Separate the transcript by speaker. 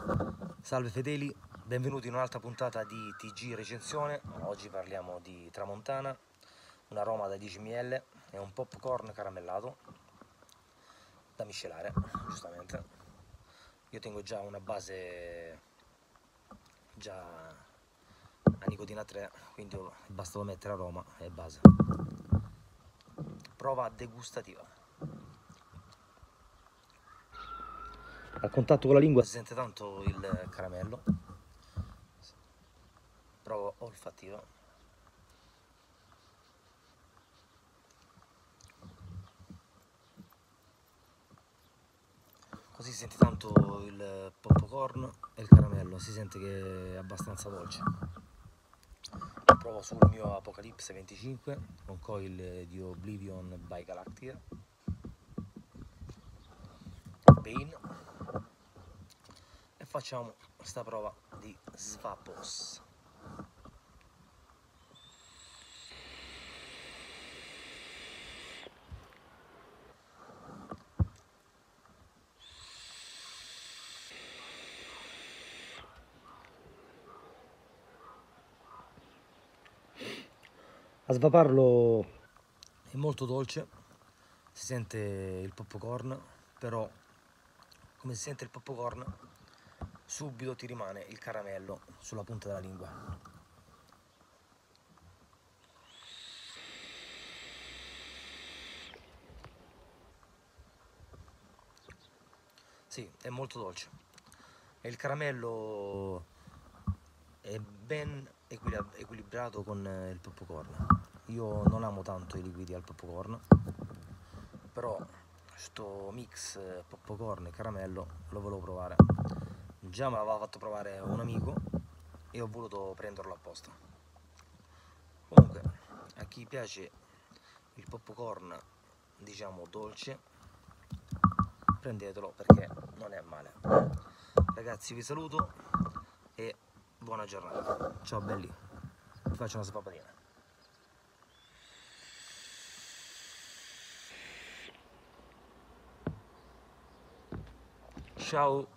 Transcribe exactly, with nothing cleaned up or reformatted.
Speaker 1: Salve fedeli, benvenuti in un'altra puntata di T G Recensione. Oggi parliamo di Tramontana, un aroma da dieci millilitri e un popcorn caramellato da miscelare, giustamente. Io tengo già una base già a nicotina tre, quindi basta mettere aroma e base. Prova degustativa. Al contatto con la lingua si sente tanto il caramello. Prova olfattiva. Così si sente tanto il popcorn e il caramello, si sente che è abbastanza dolce. Provo sul mio Apocalypse venticinque con coil di Oblivion by Galactica Bane e facciamo questa prova di Svapos. A svaparlo è molto dolce, si sente il popcorn, però come si sente il popcorn subito ti rimane il caramello sulla punta della lingua. Sì, è molto dolce e il caramello è ben equilibrato con il popcorn. Io non amo tanto i liquidi al popcorn, però questo mix popcorn e caramello lo volevo provare. Già me l'aveva fatto provare un amico e ho voluto prenderlo apposta. Comunque, a chi piace il popcorn, diciamo dolce, prendetelo perché non è male. Ragazzi, vi saluto e buona giornata. Ciao belli, vi faccio una svapatina. Ciao.